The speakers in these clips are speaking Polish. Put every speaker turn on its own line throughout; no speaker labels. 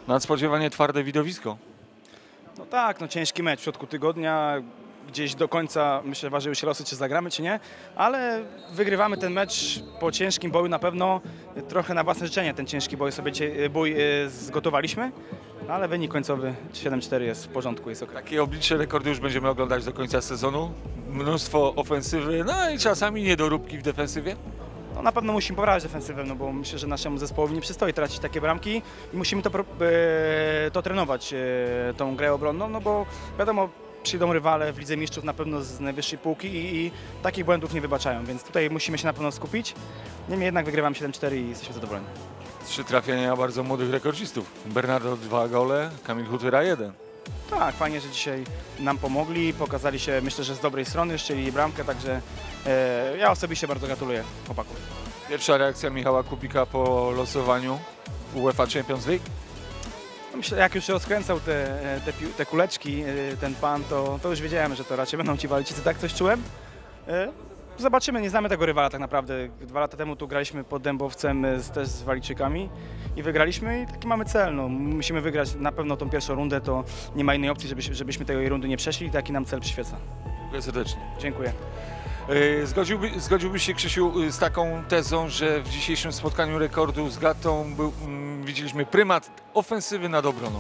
Nadspodziewanie twarde widowisko.
No tak, no ciężki mecz w środku tygodnia. Gdzieś do końca, myślę, ważyły się losy, czy zagramy, czy nie, ale wygrywamy ten mecz po ciężkim boju na pewno. Trochę na własne życzenie ten ciężki bój zgotowaliśmy, ale wynik końcowy 7-4 jest w porządku, jest ok.
Takie oblicze rekordu już będziemy oglądać do końca sezonu. Mnóstwo ofensywy, no i czasami niedoróbki w defensywie.
No, na pewno musimy poprawiać defensywę, no bo myślę, że naszemu zespołowi nie przystoi tracić takie bramki i musimy to trenować, tą grę obronną, no bo wiadomo, przyjdą rywale w Lidze Mistrzów na pewno z najwyższej półki i takich błędów nie wybaczają, więc tutaj musimy się na pewno skupić. Niemniej jednak wygrywamy 7-4 i jesteśmy zadowoleni.
3 trafienia bardzo młodych rekordzistów. Bernardo 2 gole, Kamil Hutyra 1.
Tak, fajnie, że dzisiaj nam pomogli, pokazali się, myślę, że z dobrej strony, szczelili bramkę, także ja osobiście bardzo gratuluję chłopakom.
Pierwsza reakcja Michała Kubika po losowaniu UEFA Champions League?
No myślę, jak już się rozkręcał te kuleczki, ten pan, to już wiedziałem, że to raczej będą ci Walijczycy, tak coś czułem. Zobaczymy, nie znamy tego rywala tak naprawdę. 2 lata temu tu graliśmy pod Dębowcem też z Walijczykami i wygraliśmy i taki mamy cel. No, musimy wygrać na pewno tą pierwszą rundę, to nie ma innej opcji, żebyśmy tej rundy nie przeszli i taki nam cel przyświeca.
Dziękuję serdecznie.
Dziękuję.
Zgodziłbyś się, Krzysiu, z taką tezą, że w dzisiejszym spotkaniu rekordu z Gatą widzieliśmy prymat ofensywy nad obroną?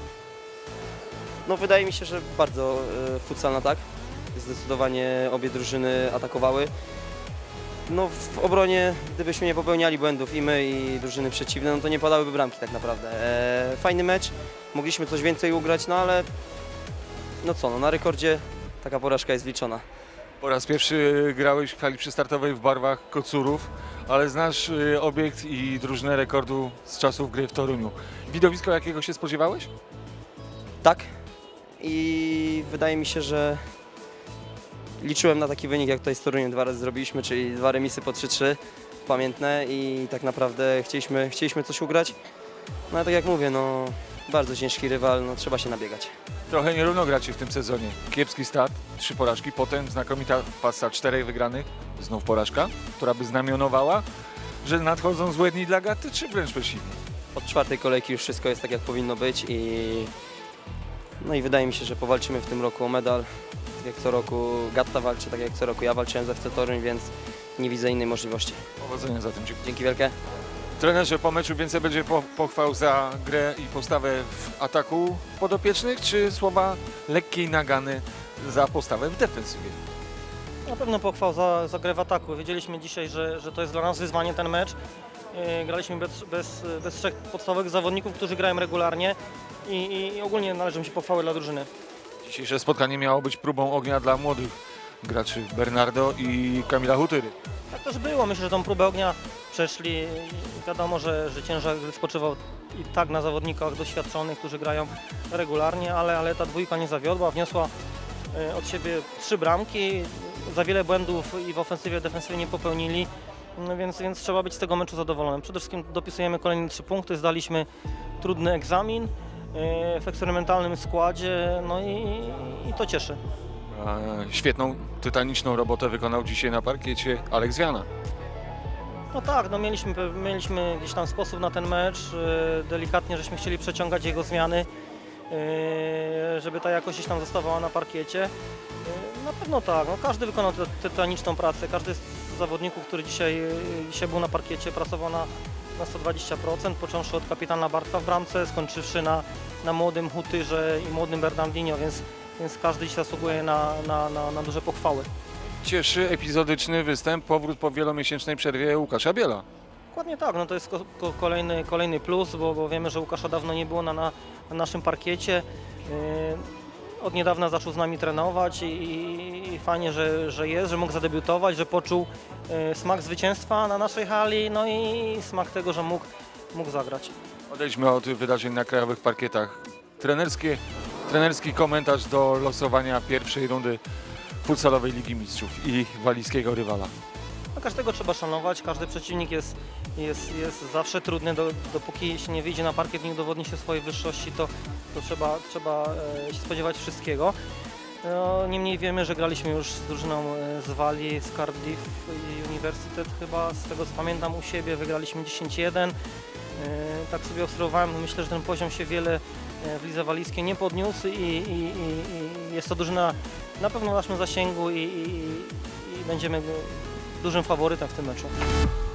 No wydaje mi się, że bardzo futsalna, tak. Zdecydowanie obie drużyny atakowały. No w obronie, gdybyśmy nie popełniali błędów i my, i drużyny przeciwne, no to nie padałyby bramki tak naprawdę. Fajny mecz, mogliśmy coś więcej ugrać, no ale no co, no na rekordzie taka porażka jest liczona.
Po raz pierwszy grałeś w hali przystartowej w barwach Kocurów, ale znasz obiekt i drużynę rekordu z czasów gry w Toruniu. Widowisko jakiego się spodziewałeś?
Tak i wydaje mi się, że liczyłem na taki wynik, jak tutaj z Toruniem 2 razy zrobiliśmy, czyli 2 remisy po 3-3, pamiętne i tak naprawdę chcieliśmy coś ugrać. No ale tak jak mówię, no bardzo ciężki rywal, no trzeba się nabiegać.
Trochę nierówno gracie w tym sezonie. Kiepski start, 3 porażki, potem znakomita pasa 4 wygranych, znów porażka, która by znamionowała, że nadchodzą złe dni dla Gaty, czy wręcz przeciwnie?
Od 4. kolejki już wszystko jest tak, jak powinno być no i wydaje mi się, że powalczymy w tym roku o medal. Tak jak co roku Gatta walczy, tak jak co roku ja walczyłem z FC Toruń, więc nie widzę innej możliwości.
Powodzenia za tym.
Dzięki wielkie.
Trenerze, po meczu więcej będzie pochwał za grę i postawę w ataku podopiecznych, czy słowa lekkiej nagany za postawę w defensywie?
Na pewno pochwał za grę w ataku. Wiedzieliśmy dzisiaj, że to jest dla nas wyzwanie ten mecz. Graliśmy bez 3 podstawowych zawodników, którzy grają regularnie i ogólnie należą się pochwały dla drużyny.
Dzisiejsze spotkanie miało być próbą ognia dla młodych graczy Bernardo i Kamila Hutyry.
Tak też było. Myślę, że tą próbę ognia przeszli. Wiadomo, że ciężar spoczywał i tak na zawodnikach doświadczonych, którzy grają regularnie, ale ta dwójka nie zawiodła. Wniosła od siebie 3 bramki. Za wiele błędów i w ofensywie, i w defensywie nie popełnili, no więc trzeba być z tego meczu zadowolonym. Przede wszystkim dopisujemy kolejne 3 punkty, zdaliśmy trudny egzamin w eksperymentalnym składzie, no i to cieszy.
Świetną, tytaniczną robotę wykonał dzisiaj na parkiecie Aleks Wiana.
No tak, no mieliśmy gdzieś tam sposób na ten mecz, delikatnie żeśmy chcieli przeciągać jego zmiany, żeby ta jakość gdzieś tam zostawała na parkiecie. Na pewno tak, no każdy wykonał tytaniczną pracę, każdy z zawodników, który dzisiaj był na parkiecie, pracował na 120%, począwszy od kapitana Bartka w bramce, skończywszy na młodym Hutyrze i młodym Bernardinho, więc każdy dziś zasługuje na duże pochwały.
Cieszy epizodyczny występ, powrót po wielomiesięcznej przerwie Łukasza Biela.
Dokładnie tak, no to jest kolejny plus, bo wiemy, że Łukasza dawno nie było na naszym parkiecie. Od niedawna zaczął z nami trenować i fajnie, że jest, że mógł zadebiutować, że poczuł smak zwycięstwa na naszej hali, no i smak tego, że mógł zagrać.
Odejdźmy od wydarzeń na krajowych parkietach. Trenerski komentarz do losowania pierwszej rundy futsalowej Ligi Mistrzów i walijskiego rywala.
No, każdego trzeba szanować, każdy przeciwnik jest zawsze trudny, dopóki się nie wyjdzie na parkiet, nie udowodni się swojej wyższości, to trzeba się spodziewać wszystkiego. No, niemniej wiemy, że graliśmy już z drużyną z Walii, z Cardiff University chyba, z tego co pamiętam u siebie, wygraliśmy 10-1. Tak sobie obserwowałem, myślę, że ten poziom się wiele w Lidze Walijskiej nie podniósł i jest to drużyna na pewno w naszym zasięgu i będziemy dużym faworytem w tym meczu.